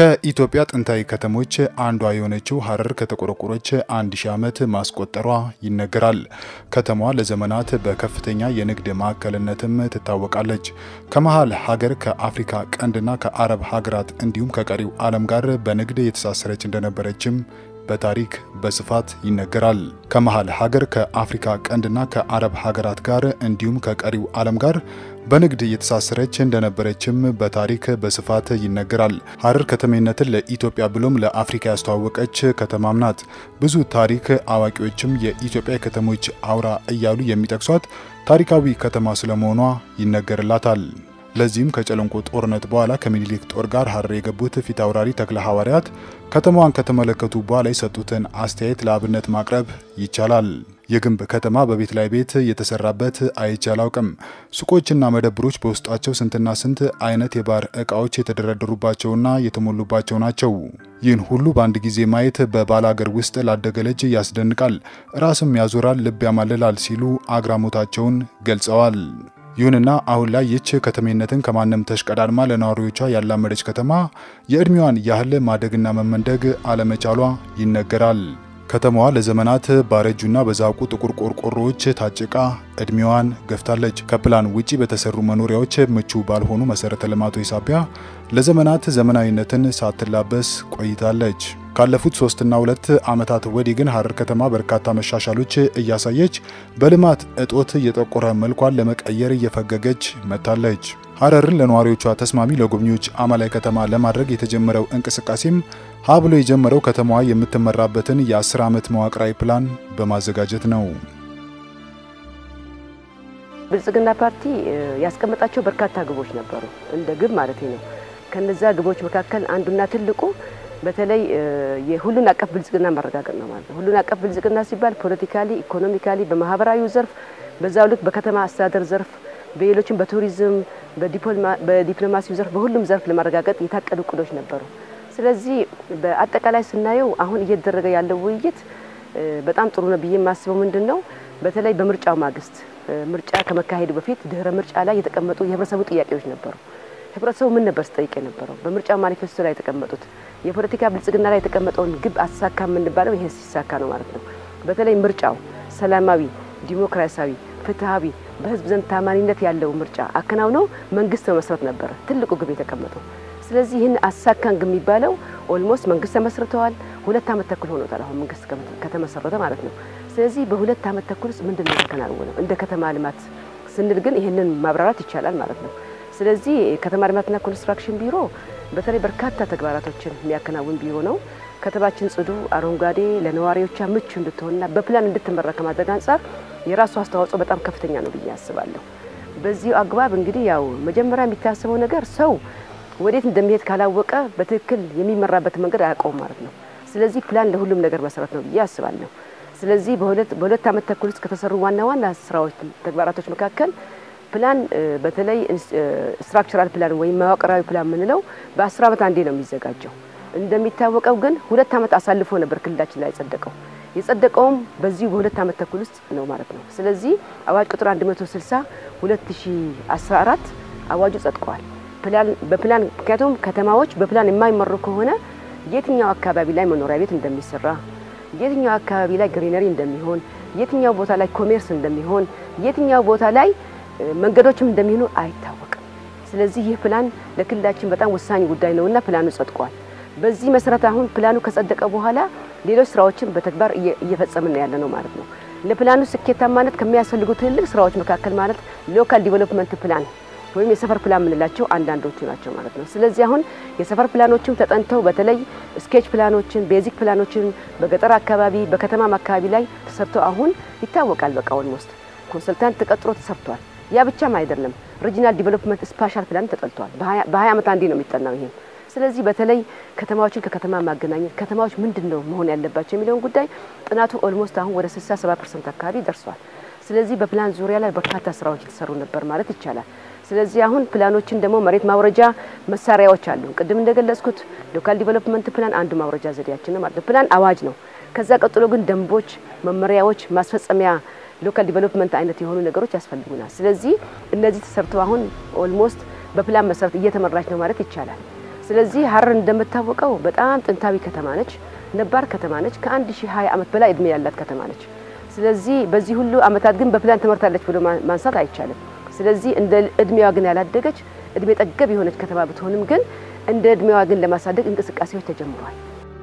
ከኢትዮጵያ ጥንታዊ ከተሞች አንዷ የሆነችው ሐረር ከተቆረቆረች 1000 ዓመት ማስቆጠሯ ይነገራል። ከተማዋ ለዘመናት በከፍተኛ የንግድ ማዕከልነትም ትታወቃለች። ከመሃል ሀገር ከአፍሪካ ቀንድና ከአረብ ሀገራት እንዲሁም ከቀሪው ዓለም ጋር በንግድ የተሳሰረች እንደነበረችም በታሪክ በስፋት ይነገራል። ከመሃል ሀገር ከአፍሪካ ቀንድና ከአረብ ሀገራት ጋር እንዲሁም ከቀሪው ዓለም ጋር በንግድ የተሳሰረች እንደነበረችም በታሪክ በስፋት ይነገራል። ሐረር ከተሜነትን ለኢትዮጵያ ብሎም ለአፍሪካ ያስተዋወቀች ከተማም ናት። ብዙ ታሪክ አዋቂዎችም የኢትዮጵያ ከተሞች አውራ እያሉ የሚጠቅሷት ታሪካዊ ከተማ ስለመሆኗ ይነገርላታል። ለዚህም ከጨለንቆ ጦርነት በኋላ ከሚኒሊክ ጦር ጋር ሐረር የገቡት ፊት አውራሪ ተክለ ሐዋርያት ከተማዋን ከተመለከቱ በኋላ የሰጡትን አስተያየት ለአብነት ማቅረብ ይቻላል። የግንብ ከተማ በቤት ላይ ቤት የተሰራበት አይቼ አላውቅም። ሱቆችና መደብሮች በውስጣቸው ስንትና ስንት አይነት የባር ዕቃዎች የተደረደሩባቸውና የተሞሉባቸው ናቸው። ይህን ሁሉ በአንድ ጊዜ ማየት በባላገር ውስጥ ላደገ ልጅ ያስደንቃል፣ ራስም ያዞራል፣ ልብ ያማልላል ሲሉ አግራሞታቸውን ገልጸዋል። ይሁንና አሁን ላይ ይህች ከተሜነትን ከማንም ተሽቀዳድማ ለነዋሪዎቿ ያላመደች ከተማ የእድሜዋን ያህል ማደግና መመንደግ አለመቻሏ ይነገራል። ከተማዋ ለዘመናት ባረጁና በዛቁ ጥቁር ቆርቆሮዎች ታጭቃ እድሜዋን ገፍታለች። ከፕላን ውጪ በተሰሩ መኖሪያዎች ምቹ ባልሆኑ መሰረተ ልማቶች ሳቢያ ለዘመናት ዘመናዊነትን ሳትላበስ ቆይታለች። ካለፉት 3 እና 2 ዓመታት ወዲህ ግን ሐረር ከተማ በርካታ መሻሻሎች እያሳየች በልማት እጦት የጠቆረ መልኳን ለመቀየር እየፈገገች መጥታለች። ሐረርን ለነዋሪዎቿ ተስማሚ ለጎብኚዎች አማላይ ከተማ ለማድረግ የተጀመረው እንቅስቃሴም ሀብሎ የጀመረው ከተማዋ የምትመራበትን የ10 ዓመት መዋቅራዊ ፕላን በማዘጋጀት ነው። ብልጽግና ፓርቲ ያስቀመጣቸው በርካታ ግቦች ነበሩ፣ እንደ ግብ ማለት ነው። ከነዛ ግቦች መካከል አንዱና ትልቁ በተለይ የሁሉን አቀፍ ብልጽግና ማረጋገጥ ነው ማለት ነው። ሁሉን አቀፍ ብልጽግና ሲባል ፖለቲካሊ፣ ኢኮኖሚካሊ፣ በማህበራዊ ዘርፍ በዛው ልክ በከተማ አስተዳደር ዘርፍ በሌሎችም በቱሪዝም በዲፕሎማሲው ዘርፍ በሁሉም ዘርፍ ለማረጋገጥ የታቀዱ እቅዶች ነበሩ። ስለዚህ በአጠቃላይ ስናየው አሁን እየተደረገ ያለው ውይይት በጣም ጥሩ ነው ብዬ የማስበው ምንድነው በተለይ በምርጫው ማግስት ምርጫ ከመካሄዱ በፊት ድህረ ምርጫ ላይ የተቀመጡ የህብረተሰቡ ጥያቄዎች ነበሩ። ህብረተሰቡ ምን ነበር ሲጠይቅ የነበረው? በምርጫ ማኒፌስቶ ላይ የተቀመጡት የፖለቲካ ብልጽግና ላይ የተቀመጠውን ግብ አሳካ የምንባለው ይሄ ሲሳካ ነው ማለት ነው። በተለይ ምርጫው ሰላማዊ፣ ዲሞክራሲያዊ፣ ፍትሃዊ በህዝብ ዘንድ ታማኝነት ያለው ምርጫ አከናውነው መንግስት መመስረት ነበር ትልቁ ግብ የተቀመጠው። ስለዚህ ይህን አሳካን ግብ የሚባለው ኦልሞስት መንግስት ተመስርተዋል። 2 ዓመት ተኩል ሆኖታል አሁን መንግስት ከተመሰረተ ማለት ነው። ስለዚህ በ2 ዓመት ተኩል ውስጥ ምንድነው የተከናወነው? እንደ ከተማ ልማት ስንል ግን ይሄንን ማብራራት ይቻላል ማለት ነው። ስለዚህ ከተማ ልማትና ኮንስትራክሽን ቢሮ በተለይ በርካታ ተግባራቶችን የሚያከናውን ቢሮ ነው። ከተማችን ጽዱ፣ አረንጓዴ፣ ለነዋሪዎቿ ምቹ እንድትሆንና በፕላን እንድትመራ ከማድረግ አንፃር የራሱ አስተዋጽኦ በጣም ከፍተኛ ነው ብዬ አስባለሁ። በዚህ አግባብ እንግዲህ ያው መጀመሪያ የሚታሰበው ነገር ሰው ወዴት እንደሚሄድ ካላወቀ በትክክል የሚመራበት መንገድ አያውቀውም ማለት ነው። ስለዚህ ፕላን ለሁሉም ነገር መሰረት ነው ብዬ አስባለሁ። ስለዚህ በሁለት ዓመት ተኩል ውስጥ ከተሰሩ ዋና ስራዎች ተግባራቶች መካከል ፕላን በተለይ ስትራክቸራል ፕላን ወይ መዋቅራዊ ፕላን ምንለው በ10 ዓመት አንዴ ነው የሚዘጋጀው። እንደሚታወቀው ግን 2 ዓመት አሳልፎ ነበር ክልላችን ላይ የጸደቀውም በዚህ በ2 ዓመት ተኩል ውስጥ ነው ማለት ነው። ስለዚህ አዋጅ ቁጥር 160 2014 አዋጁ ጸድቋል። በፕላን ምክንያቱም ከተማዎች በፕላን የማይመሩ ከሆነ የትኛው አካባቢ ላይ መኖሪያ ቤት እንደሚሰራ፣ የትኛው አካባቢ ላይ ግሪነሪ እንደሚሆን፣ የትኛው ቦታ ላይ ኮሜርስ እንደሚሆን፣ የትኛው ቦታ ላይ መንገዶችም እንደሚሆኑ አይታወቅም። ስለዚህ ይህ ፕላን ለክልላችን በጣም ወሳኝ ጉዳይ ነውና ፕላኑ ጸድቋል። በዚህ መሰረት አሁን ፕላኑ ከጸደቀ በኋላ ሌሎች ስራዎችን በተግባር እየፈጸምን ያለ ነው ማለት ነው። ለፕላኑ ስኬታማነት ከሚያስፈልጉ ትልልቅ ስራዎች መካከል ማለት ሎካል ዲቨሎፕመንት ፕላን ወይም የሰፈር ፕላን ምንላቸው አንዳንዶቹ ናቸው ማለት ነው። ስለዚህ አሁን የሰፈር ፕላኖችም ተጠንተው በተለይ ስኬች ፕላኖችን፣ ቤዚክ ፕላኖችን በገጠር አካባቢ በከተማም አካባቢ ላይ ተሰርተው አሁን ይታወቃል። በቃ ኦልሞስት ኮንሰልታንት ተቀጥሮ ተሰርቷል። ያ ብቻም አይደለም፣ ሪጂናል ዲቨሎፕመንት ስፓሻል ፕላን ተጠልቷል። በ20 ዓመት አንዴ ነው የሚጠናው ይሄ። ስለዚህ በተለይ ከተማዎችን ከከተማ ማገናኘት ከተማዎች ምንድነው መሆን ያለባቸው የሚለውን ጉዳይ ጥናቱ ኦልሞስት አሁን ወደ 67% አካባቢ ደርሷል። ስለዚህ በፕላን ዙሪያ ላይ በርካታ ስራዎች ተሰሩ ነበር ማለት ይቻላል። ስለዚህ አሁን ፕላኖችን ደግሞ መሬት ማውረጃ መሳሪያዎች አሉ። ቅድም እንደገለጽኩት ሎካል ዲቨሎፕመንት ፕላን አንዱ ማውረጃ ዘዴያችን ነው ማለት ነው። ፕላን አዋጅ ነው። ከዛ ቀጥሎ ግን ደንቦች፣ መመሪያዎች፣ ማስፈጸሚያ ሎካል ዲቨሎፕመንት አይነት የሆኑ ነገሮች ያስፈልጉናል። ስለዚህ እነዚህ ተሰርተው አሁን ኦልሞስት በፕላን መሰረት እየተመራች ነው ማለት ይቻላል። ስለዚህ ሐረር እንደምታወቀው በጣም ጥንታዊ ከተማ ነች ነባር ከተማ ነች ከ1020 ዓመት በላይ እድሜ ያላት ከተማ ነች ስለዚህ በዚህ ሁሉ አመታት ግን በፕላን ተመርታለች ብሎ ማንሳት አይቻልም ስለዚህ እንደ እድሜዋ ግን ያላደገች እድሜ ጠገብ የሆነች ከተማ ብትሆንም ግን እንደ እድሜዋ ግን ለማሳደግ እንቅስቃሴዎች ተጀምሯል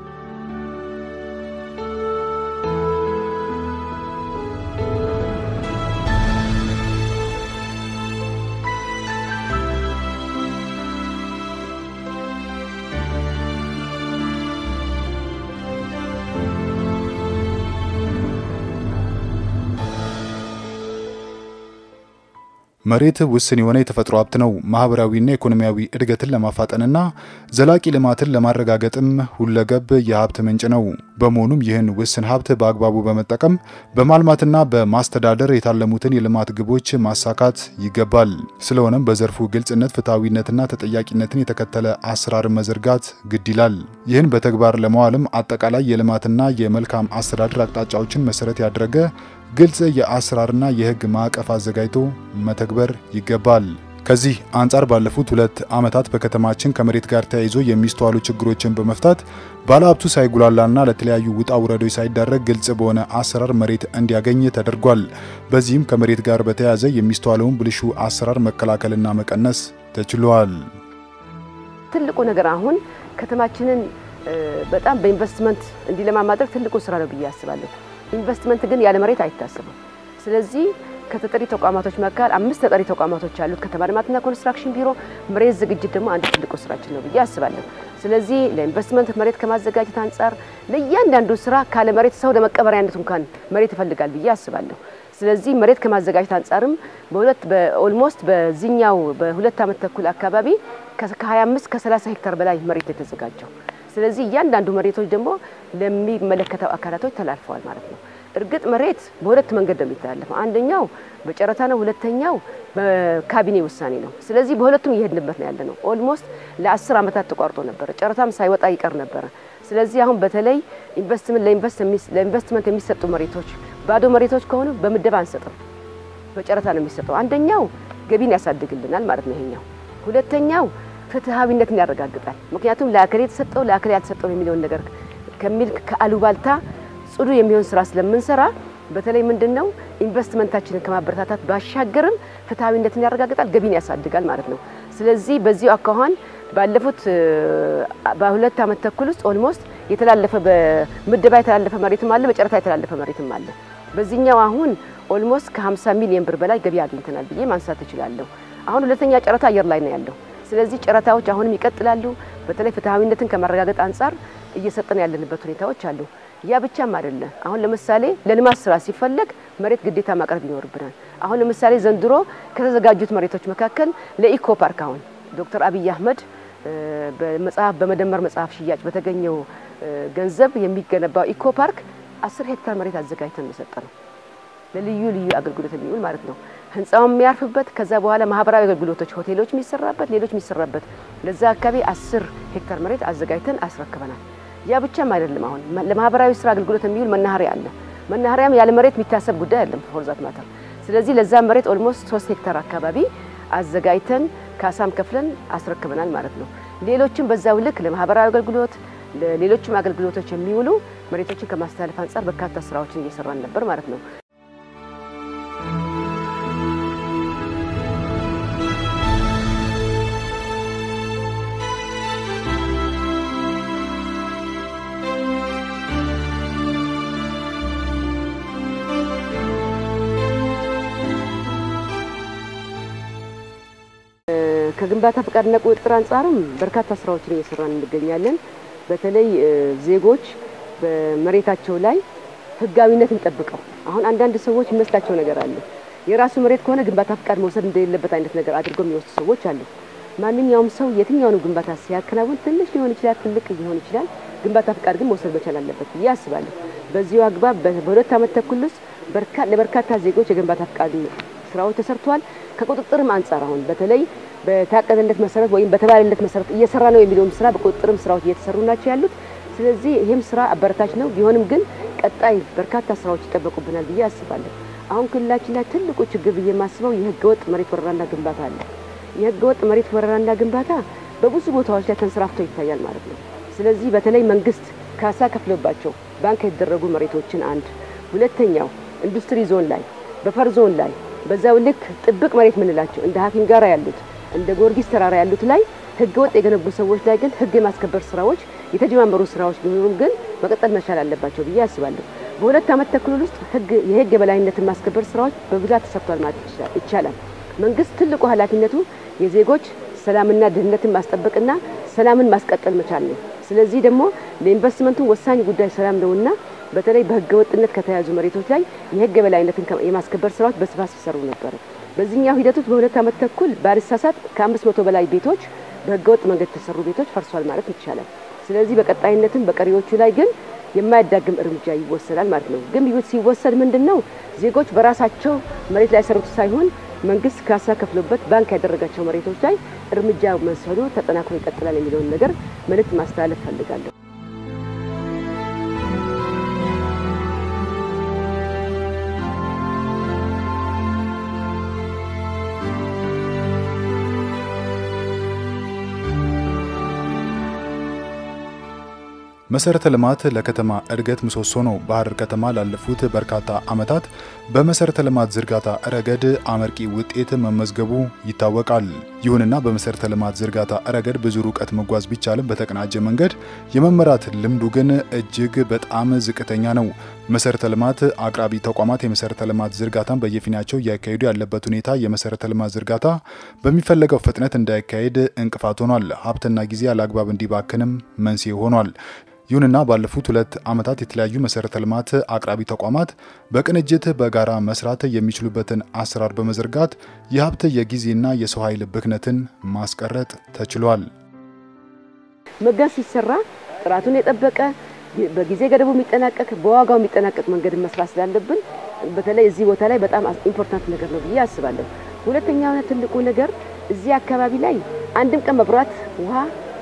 መሬት ውስን የሆነ የተፈጥሮ ሀብት ነው ማህበራዊና ኢኮኖሚያዊ እድገትን ለማፋጠንና ዘላቂ ልማትን ለማረጋገጥም ሁለገብ የሀብት ምንጭ ነው በመሆኑም ይህን ውስን ሀብት በአግባቡ በመጠቀም በማልማትና በማስተዳደር የታለሙትን የልማት ግቦች ማሳካት ይገባል ስለሆነም በዘርፉ ግልጽነት ፍትሃዊነትና ተጠያቂነትን የተከተለ አሰራር መዘርጋት ግድ ይላል ይህን በተግባር ለማዋልም አጠቃላይ የልማትና የመልካም አስተዳደር አቅጣጫዎችን መሰረት ያደረገ ግልጽ የአሰራርና የህግ ማዕቀፍ አዘጋጅቶ መተግበር ይገባል ከዚህ አንፃር ባለፉት 2 ዓመታት በከተማችን ከመሬት ጋር ተያይዞ የሚስተዋሉ ችግሮችን በመፍታት ባለሀብቱ ሳይጉላላና ለተለያዩ ውጣ ውረዶች ሳይዳረግ ግልጽ በሆነ አሰራር መሬት እንዲያገኝ ተደርጓል በዚህም ከመሬት ጋር በተያያዘ የሚስተዋለውን ብልሹ አሰራር መከላከልና መቀነስ ተችሏል ትልቁ ነገር አሁን ከተማችንን በጣም በኢንቨስትመንት እንዲለማ ማድረግ ትልቁ ስራ ነው ብዬ አስባለሁ ኢንቨስትመንት ግን ያለ መሬት አይታሰብም ስለዚህ ከተጠሪ ተቋማቶች መካከል 5 ተጠሪ ተቋማቶች አሉት ከተማ ልማትና ኮንስትራክሽን ቢሮ መሬት ዝግጅት ደግሞ አንድ ትልቁ ስራችን ነው ብዬ አስባለሁ ስለዚህ ለኢንቨስትመንት መሬት ከማዘጋጀት አንፃር ለእያንዳንዱ ስራ ካለ መሬት ሰው ለመቀበሪያነት እንኳን መሬት ይፈልጋል ብዬ አስባለሁ ስለዚህ መሬት ከማዘጋጀት አንፃርም በኦልሞስት በዚህኛው በ2 ዓመት ተኩል አካባቢ ከ25 ከ30 ሄክታር በላይ መሬት የተዘጋጀው ስለዚህ እያንዳንዱ መሬቶች ደግሞ ለሚመለከተው አካላቶች ተላልፈዋል ማለት ነው እርግጥ መሬት በሁለት መንገድ ነው የሚተላለፈው አንደኛው በጨረታ ነው ሁለተኛው በካቢኔ ውሳኔ ነው ስለዚህ በሁለቱም ይሄድንበት ነው ያለነው ኦልሞስት ለ10 ዓመታት ተቋርጦ ነበር ጨረታም ሳይወጣ ይቀር ነበር ስለዚህ አሁን በተለይ ለኢንቨስትመንት የሚሰጡ መሬቶች ባዶ መሬቶች ከሆኑ በመደብ አንሰጥም በጨረታ ነው የሚሰጠው አንደኛው ገቢን ያሳድግልናል ማለት ነው ይሄኛው ሁለተኛው ፍትሃዊነትን ያረጋግጣል ምክንያቱም ለአከለ የተሰጠው ለአከለ ያልተሰጠው የሚለውን ነገር ከሚል ከአሉባልታ ጽዱ የሚሆን ስራ ስለምንሰራ በተለይ ምንድነው ኢንቨስትመንታችንን ከማበረታታት ባሻገርም ፍትሃዊነትን ያረጋግጣል ገቢን ያሳድጋል ማለት ነው ስለዚህ በዚህ አካሁን ባለፉት በ2 ዓመት ተኩል ውስጥ ኦልሞስት የተላለፈ በመደባ የተላለፈ መሬትም አለ በጨረታ የተላለፈ መሬትም አለ በዚህኛው አሁን ኦልሞስት ከ50 ሚሊዮን ብር በላይ ገቢ አግኝተናል ብዬ ማንሳት እችላለሁ አሁን ሁለተኛ ጨረታ አየር ላይ ነው ያለው ስለዚህ ጨረታዎች አሁንም ይቀጥላሉ በተለይ ፍትሃዊነትን ከማረጋገጥ አንፃር እየሰጠን ያለንበት ሁኔታዎች አሉ ያ ብቻም አይደለም አሁን ለምሳሌ ለልማት ስራ ሲፈለግ መሬት ግዴታ ማቅረብ ይኖርብናል አሁን ለምሳሌ ዘንድሮ ከተዘጋጁት መሬቶች መካከል ለኢኮ ፓርክ አሁን ዶክተር አብይ አህመድ በመደመር መጽሐፍ ሽያጭ በተገኘው ገንዘብ የሚገነባው ኢኮ ፓርክ 10 ሄክታር መሬት አዘጋጅተን ተሰጠነው ለልዩ አገልግሎት የሚውል ማለት ነው ህንጻው የሚያርፍበት ከዛ በኋላ ማህበራዊ አገልግሎቶች ሆቴሎች የሚሰራበት ሌሎች የሚሰራበት ለዛ አካባቢ 10 ሄክታር መሬት አዘጋጅተን አስረክበናል ያ ብቻም አይደለም አሁን ለማህበራዊ ስራ አገልግሎት የሚውል መናኸሪያ አለ መናኸሪያም ያለ መሬት የሚታሰብ ጉዳይ አይደለም ፎርዛት ማተር ስለዚህ ለዛ መሬት ኦልሞስት 3 ሄክታር አካባቢ አዘጋጅተን ካሳም ከፍለን አስረክበናል ማለት ነው ሌሎችም በዛው ልክ ለማህበራዊ አገልግሎት ለሌሎችም አገልግሎቶች የሚውሉ መሬቶችን ከማስተላለፍ አንፃር በርካታ ስራዎችን እየሰራን ነበር ማለት ነው ከግንባታ ፍቃድና ቁጥጥር አንፃርም በርካታ ስራዎችን እየሰራን እንገኛለን በተለይ ዜጎች በመሬታቸው ላይ ህጋዊነትን ጠብቀው አሁን አንዳንድ ሰዎች መስላቸው ነገር አለ የራሱ መሬት ከሆነ ግንባታ ፍቃድ መውሰድ እንደሌለበት አይነት ነገር አድርገው የሚወስዱ ሰዎች አሉ ማንኛውም ሰው የትኛውንም ግንባታ ሲያከናውን ትንሽ ሊሆን ይችላል ትልቅ ሊሆን ይችላል ግንባታ ፍቃድ ግን መውሰድ መቻል አለበት ያስባለሁ በዚሁ አግባብ በ2 ዓመት ተኩል ውስጥ ለበርካታ ዜጎች የግንባታ ፍቃድ ስራዎች ተሰርቷል ከቁጥጥርም አንፃር አሁን በተለይ በታቀደለት መሰረት ወይም በተባለለት መሰረት እየሰራ ነው የሚለውን ስራ በቁጥጥርም ስራዎች እየተሰሩ ናቸው ያሉት ስለዚህ ይሄም ስራ አበረታች ነው ቢሆንም ግን ቀጣይ በርካታ ስራዎች ይጠበቁብናል ብዬ አስባለሁ አሁን ክልላችን ላይ ትልቁ ችግር ብዬ ማስበው የህገወጥ መሬት ወረራና ግንባታ አለ የህገወጥ መሬት ወረራና ግንባታ በብዙ ቦታዎች ላይ ተንሰራፍቶ ይታያል ማለት ነው። ስለዚህ በተለይ መንግስት ካሳ ከፍሎባቸው ባንክ የተደረጉ መሬቶችን አንድ፣ ሁለተኛው ኢንዱስትሪ ዞን ላይ በፈር ዞን ላይ በዛው ልክ ጥብቅ መሬት ምንላቸው እንደ ሀኪንጋራ ያሉት እንደ ጊዮርጊስ ተራራ ያሉት ላይ ህገወጥ የገነቡ ሰዎች ላይ ግን ህግ የማስከበር ስራዎች የተጀማመሩ ስራዎች ቢሆኑም ግን መቀጠል መቻል አለባቸው ብዬ አስባለሁ። በሁለት ዓመት ተኩል ውስጥ የህግ የበላይነትን ማስከበር ስራዎች በብዛት ተሰርቷል ማለት ይቻላል። መንግስት ትልቁ ኃላፊነቱ የዜጎች ሰላምና ደህንነትን ማስጠበቅና ሰላምን ማስቀጠል መቻል ነው። ስለዚህ ደግሞ ለኢንቨስትመንቱ ወሳኝ ጉዳይ ሰላም ነውና በተለይ በህገ ወጥነት ከተያዙ መሬቶች ላይ የህግ የበላይነትን የማስከበር ስራዎች በስፋት ሲሰሩ ነበር። በዚህኛው ሂደት ውስጥ በሁለት ዓመት ተኩል ባሪሳሳት ከ500 በላይ ቤቶች በህገ ወጥ መንገድ የተሰሩ ቤቶች ፈርሷል ማለት ይቻላል። ስለዚህ በቀጣይነትም በቀሪዎቹ ላይ ግን የማያዳግም እርምጃ ይወሰዳል ማለት ነው። ግን ሲወሰድ ምንድነው ዜጎች በራሳቸው መሬት ላይ ሰሩት ሳይሆን መንግስት ካሳ ከፍሎበት ባንክ ያደረጋቸው መሬቶች ላይ እርምጃ መውሰዱ ተጠናክሮ ይቀጥላል የሚለውን ነገር መልእክት ማስተላለፍ ፈልጋለሁ። መሰረተ ልማት ለከተማ እድገት ምሰሶ ነው። በሐረር ከተማ ላለፉት በርካታ ዓመታት በመሰረተ ልማት ዝርጋታ ረገድ አመርቂ ውጤት መመዝገቡ ይታወቃል። ይሁንና በመሰረተ ልማት ዝርጋታ ረገድ ብዙ ርቀት መጓዝ ቢቻልም በተቀናጀ መንገድ የመመራት ልምዱ ግን እጅግ በጣም ዝቅተኛ ነው። መሰረተ ልማት አቅራቢ ተቋማት የመሰረተ ልማት ዝርጋታን በየፊናቸው እያካሄዱ ያለበት ሁኔታ የመሰረተ ልማት ዝርጋታ በሚፈለገው ፍጥነት እንዳይካሄድ እንቅፋት ሆኗል። ሀብትና ጊዜ አላግባብ እንዲባክንም መንስኤ ሆኗል። ይሁንና ባለፉት 2 ዓመታት የተለያዩ መሰረተ ልማት አቅራቢ ተቋማት በቅንጅት በጋራ መስራት የሚችሉበትን አሰራር በመዘርጋት የሀብት የጊዜና የሰው ኃይል ብክነትን ማስቀረጥ ተችሏል። መጋዝ ሲሰራ ጥራቱን የጠበቀ በጊዜ ገደቡ የሚጠናቀቅ በዋጋው የሚጠናቀቅ መንገድ መስራት ስላለብን በተለይ እዚህ ቦታ ላይ በጣም ኢምፖርታንት ነገር ነው ብዬ አስባለሁ። ሁለተኛውና ትልቁ ነገር እዚህ አካባቢ ላይ አንድም ቀን መብራት ውሃ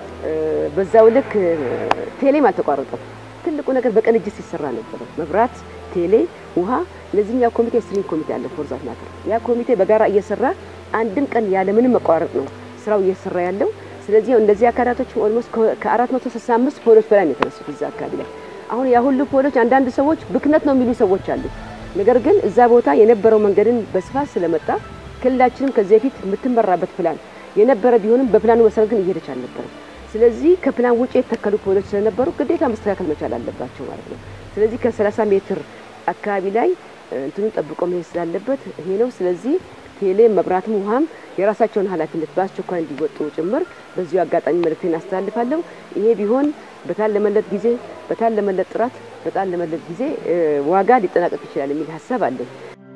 በዛው ልክ ቴሌም አልተቋረጠም። ትልቁ ነገር በቅንጅት ሲሰራ ነበር። መብራት፣ ቴሌ፣ ውሃ ለዚህኛው ኮሚቴ ስትሪንግ ኮሚቴ አለ ፎርዛት ናቸው። ያ ኮሚቴ በጋራ እየሰራ አንድም ቀን ያለ ምንም መቋረጥ ነው ስራው እየሰራ ያለው። ስለዚህ እንደዚህ አካላቶች ኦልሞስት ከ465 ፖሎች በላይ ነው የተነሱት እዛ አካባቢ ላይ። አሁን ያ ሁሉ ፖሎች አንዳንድ ሰዎች ብክነት ነው የሚሉ ሰዎች አሉ። ነገር ግን እዛ ቦታ የነበረው መንገድን በስፋት ስለመጣ ክልላችንም ከዚህ በፊት የምትመራበት ፕላን የነበረ ቢሆንም በፕላኑ መሰረት ግን እየሄደች አልነበረም። ስለዚህ ከፕላን ውጪ የተተከሉ ፖሎች ስለነበሩ ግዴታ መስተካከል መቻል አለባቸው ማለት ነው። ስለዚህ ከ30 ሜትር አካባቢ ላይ እንትኑን ጠብቆ መሄድ ስላለበት ይሄ ነው። ስለዚህ ቴሌ መብራትም ውሃም የራሳቸውን ኃላፊነት በአስቸኳይ እንዲወጡ ጭምር በዚሁ አጋጣሚ መልእክቴን አስተላልፋለሁ። ይሄ ቢሆን በታለመለት ጊዜ በታለመለት ጥራት በታለመለት ጊዜ ዋጋ ሊጠናቀቅ ይችላል የሚል ሐሳብ አለኝ።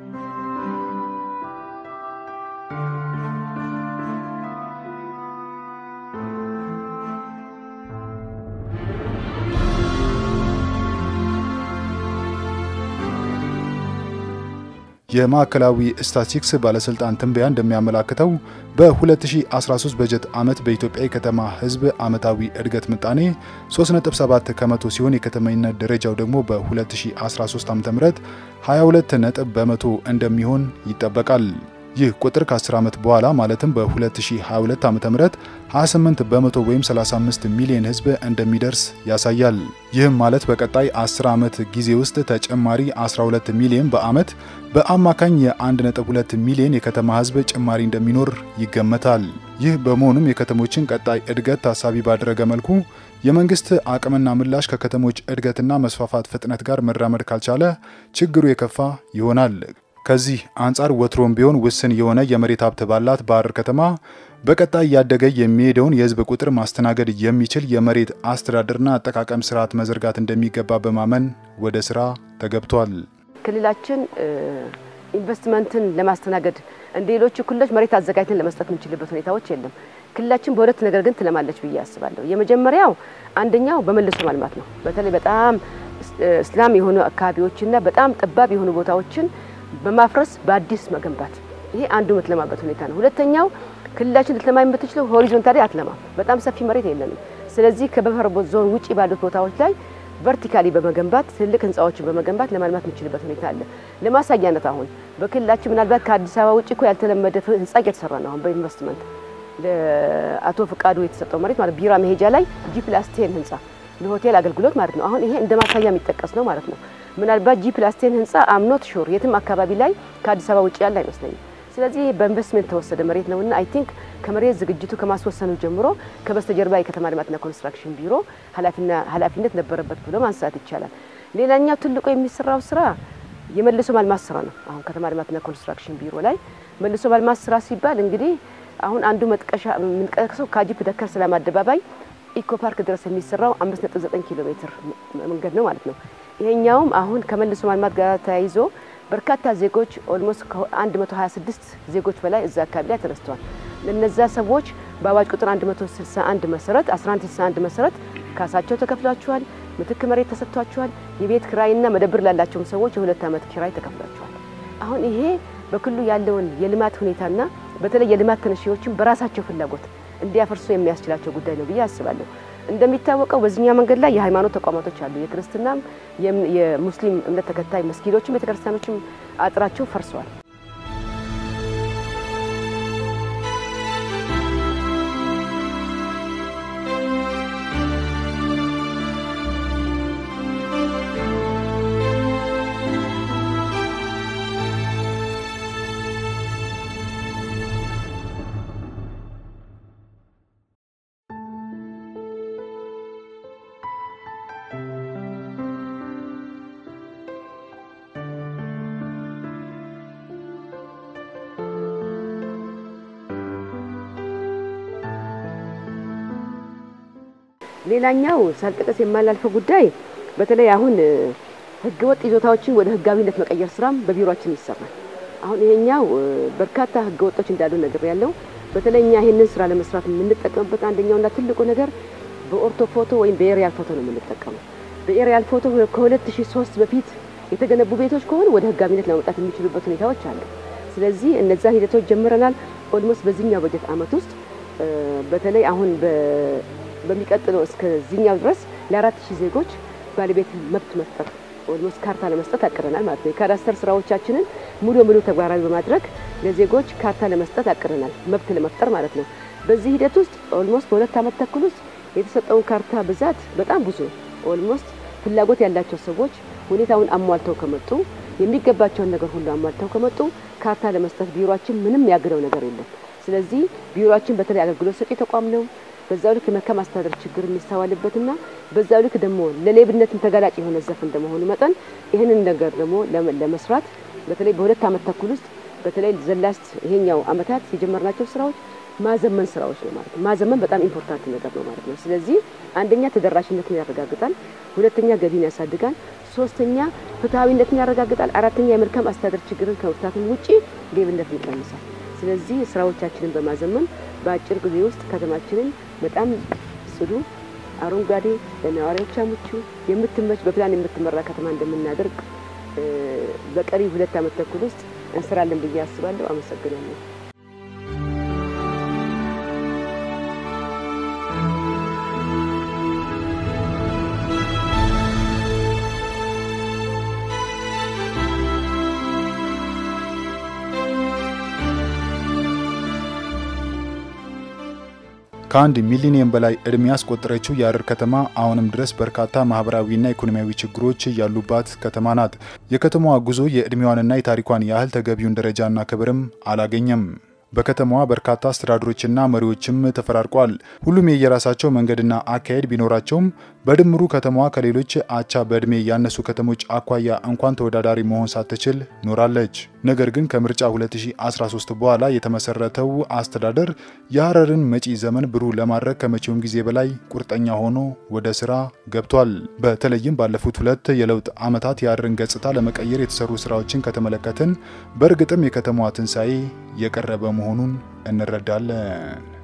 የማዕከላዊ ስታቲስቲክስ ባለስልጣን ትንበያ እንደሚያመላክተው በ2013 በጀት ዓመት በኢትዮጵያ የከተማ ህዝብ ዓመታዊ እድገት ምጣኔ 3.7 ከመቶ ሲሆን የከተማይነት ደረጃው ደግሞ በ2013 ዓ.ም 22 በመቶ እንደሚሆን ይጠበቃል። ይህ ቁጥር ከ10 ዓመት በኋላ ማለትም በ2022 ዓ.ም 28 በመቶ ወይም 35 ሚሊዮን ህዝብ እንደሚደርስ ያሳያል። ይህም ማለት በቀጣይ 10 ዓመት ጊዜ ውስጥ ተጨማሪ 12 ሚሊዮን በአመት በአማካኝ የ1.2 ሚሊዮን የከተማ ህዝብ ጭማሪ እንደሚኖር ይገመታል። ይህ በመሆኑም የከተሞችን ቀጣይ እድገት ታሳቢ ባደረገ መልኩ የመንግስት አቅምና ምላሽ ከከተሞች እድገትና መስፋፋት ፍጥነት ጋር መራመድ ካልቻለ ችግሩ የከፋ ይሆናል። ከዚህ አንጻር ወትሮም ቢሆን ውስን የሆነ የመሬት ሀብት ባላት በሐረር ከተማ በቀጣይ ያደገ የሚሄደውን የህዝብ ቁጥር ማስተናገድ የሚችል የመሬት አስተዳደርና አጠቃቀም ስርዓት መዘርጋት እንደሚገባ በማመን ወደ ስራ ተገብቷል። ክልላችን ኢንቨስትመንትን ለማስተናገድ እንደሌሎች ክልሎች መሬት አዘጋጅተን ለመስጠት የምንችልበት ሁኔታዎች የለም። ክልላችን በሁለት ነገር ግን ትለማለች ብዬ አስባለሁ። የመጀመሪያው አንደኛው በመልሶ ማልማት ነው። በተለይ በጣም እስላም የሆኑ አካባቢዎችና በጣም ጠባብ የሆኑ ቦታዎችን በማፍረስ በአዲስ መገንባት ይሄ አንዱ የምትለማበት ሁኔታ ነው። ሁለተኛው ክልላችን ልትለማ የምትችለው ሆሪዞንታሊ አትለማም። በጣም ሰፊ መሬት የለንም። ስለዚህ ከበፈር ዞን ውጪ ባሉት ቦታዎች ላይ ቨርቲካሊ በመገንባት ትልቅ ህንጻዎችን በመገንባት ለማልማት የምንችልበት ሁኔታ አለ። ለማሳያነት አሁን በክልላችን ምናልባት ከአዲስ አበባ ውጪ እኮ ያልተለመደ ህንጻ እየተሰራ ነው አሁን በኢንቨስትመንት። ለአቶ ፍቃዱ የተሰጠው መሬት ማለት ቢራ መሄጃ ላይ G+10 ህንጻ ለሆቴል አገልግሎት ማለት ነው። አሁን ይሄ እንደማሳያ የሚጠቀስ ነው ማለት ነው። ምናልባት G+10 ህንጻ አምኖት ሹር የትም አካባቢ ላይ ከአዲስ አበባ ውጪ ያለ አይመስለኝም። ስለዚህ በኢንቨስትመንት ተወሰደ መሬት ነውና አይ ቲንክ ከመሬት ዝግጅቱ ከማስወሰኑ ጀምሮ ከበስተጀርባ የከተማ ልማትና ኮንስትራክሽን ቢሮ ኃላፊነት ነበረበት ብሎ ማንሳት ይቻላል። ሌላኛው ትልቁ የሚሰራው ስራ የመልሶ ማልማት ስራ ነው። አሁን ከተማ ልማትና ኮንስትራክሽን ቢሮ ላይ መልሶ ማልማት ስራ ሲባል እንግዲህ አሁን አንዱ መጥቀሻ ምንቀሰው ካጂፕ ደከር ሰላም አደባባይ ኢኮ ፓርክ ድረስ የሚሰራው 5.9 ኪሎ ሜትር መንገድ ነው ማለት ነው። ይሄኛውም አሁን ከመልሶ ማልማት ጋር ተያይዞ በርካታ ዜጎች ኦልሞስት ከ126 ዜጎች በላይ እዛ አካባቢ ላይ ተነስተዋል። ለነዛ ሰዎች በአዋጅ ቁጥር 161 መሰረት 1161 መሰረት ካሳቸው ተከፍሏቸዋል፣ ምትክ መሬት ተሰጥቷቸዋል፣ የቤት ኪራይና መደብር ላላቸው ሰዎች የ2 አመት ኪራይ ተከፍሏቸዋል። አሁን ይሄ በክልሉ ያለውን የልማት ሁኔታና በተለይ የልማት ተነሺዎችን በራሳቸው ፍላጎት እንዲያፈርሱ የሚያስችላቸው ጉዳይ ነው ብዬ አስባለሁ። እንደሚታወቀው በዚህኛው መንገድ ላይ የሃይማኖት ተቋማቶች አሉ። የክርስትናም የሙስሊም እምነት ተከታይ መስጊዶችም ቤተክርስቲያኖችም አጥራቸው ፈርሰዋል። ሌላኛው ሳልጠቀስ የማላልፈው ጉዳይ በተለይ አሁን ህገወጥ ይዞታዎችን ወደ ህጋዊነት መቀየር ስራም በቢሮአችን ይሰራል። አሁን ይሄኛው በርካታ ህገወጦች እንዳሉ ነገር ያለው በተለይኛ ይሄንን ስራ ለመስራት የምንጠቀምበት አንደኛውና ትልቁ ነገር በኦርቶ ፎቶ ወይም በኤሪያል ፎቶ ነው የምንጠቀመው። በኤሪያል ፎቶ ከ2003 በፊት የተገነቡ ቤቶች ከሆኑ ወደ ህጋዊነት ለማምጣት የሚችሉበት ሁኔታዎች አሉ። ስለዚህ እነዛ ሂደቶች ጀምረናል። ኦልሞስት በዚህኛው በጀት አመት ውስጥ በተለይ አሁን በሚቀጥለው እስከዚህኛው ድረስ ለ4000 ዜጎች ባለቤት መብት መስጠት ኦልሞስት ካርታ ለመስጠት አቅደናል ማለት ነው። የካዳስተር ስራዎቻችንን ሙሉ ተግባራዊ በማድረግ ለዜጎች ካርታ ለመስጠት አቅደናል፣ መብት ለመፍጠር ማለት ነው። በዚህ ሂደት ውስጥ ኦልሞስት በ2 አመት ተኩል ውስጥ የተሰጠው ካርታ ብዛት በጣም ብዙ ነው። ኦልሞስት ፍላጎት ያላቸው ሰዎች ሁኔታውን አሟልተው ከመጡ የሚገባቸውን ነገር ሁሉ አሟልተው ከመጡ ካርታ ለመስጠት ቢሮአችን ምንም ያገደው ነገር የለም። ስለዚህ ቢሮአችን በተለይ አገልግሎት ሰጪ ተቋም ነው። በዛው ልክ መልካም አስተዳደር ችግር የሚስተዋልበትና በዛው ልክ ደግሞ ለሌብነትም ተጋላጭ የሆነ ዘርፍ እንደመሆኑ መጠን ይሄንን ነገር ደግሞ ለመስራት በተለይ በ2 አመት ተኩል ውስጥ በተለይ ዘላስት ይሄኛው አመታት የጀመርናቸው ስራዎች ማዘመን ስራዎች ነው ማለት ነው። ማዘመን በጣም ኢምፖርታንት ነገር ነው ማለት ነው። ስለዚህ አንደኛ ተደራሽነትን ያረጋግጣል፣ ሁለተኛ ገቢን ያሳድጋል፣ ሶስተኛ ፍትሃዊነትን ያረጋግጣል፣ አራተኛ የመልካም አስተዳደር ችግርን ከመፍታትም ውጪ ሌብነትን ይቀንሳል። ስለዚህ ስራዎቻችንን በማዘመን በአጭር ጊዜ ውስጥ ከተማችንን በጣም ጽዱ፣ አረንጓዴ፣ ለነዋሪዎች ምቹ የምትመች በፕላን የምትመራ ከተማ እንደምናደርግ በቀሪ 2 አመት ተኩል ውስጥ እንሰራለን ብዬ አስባለሁ። አመሰግናለሁ። ከ1 ሚሊዮን በላይ እድሜ ያስቆጠረችው የሐረር ከተማ አሁንም ድረስ በርካታ ማህበራዊና ኢኮኖሚያዊ ችግሮች ያሉባት ከተማ ናት። የከተማዋ ጉዞ የእድሜዋንና የታሪኳን ያህል ተገቢውን ደረጃና ክብርም አላገኘም። በከተማዋ በርካታ አስተዳደሮችና መሪዎችም ተፈራርቋል። ሁሉም የየራሳቸው መንገድና አካሄድ ቢኖራቸውም በድምሩ ከተማዋ ከሌሎች አቻ በእድሜ ያነሱ ከተሞች አኳያ እንኳን ተወዳዳሪ መሆን ሳትችል ኖራለች። ነገር ግን ከምርጫ 2013 በኋላ የተመሰረተው አስተዳደር የሐረርን መጪ ዘመን ብሩህ ለማድረግ ከመቼውም ጊዜ በላይ ቁርጠኛ ሆኖ ወደ ስራ ገብቷል። በተለይም ባለፉት 2 የለውጥ ዓመታት የሐረርን ገጽታ ለመቀየር የተሰሩ ስራዎችን ከተመለከትን በእርግጥም የከተማዋ ትንሳኤ የቀረበ መሆኑን እንረዳለን።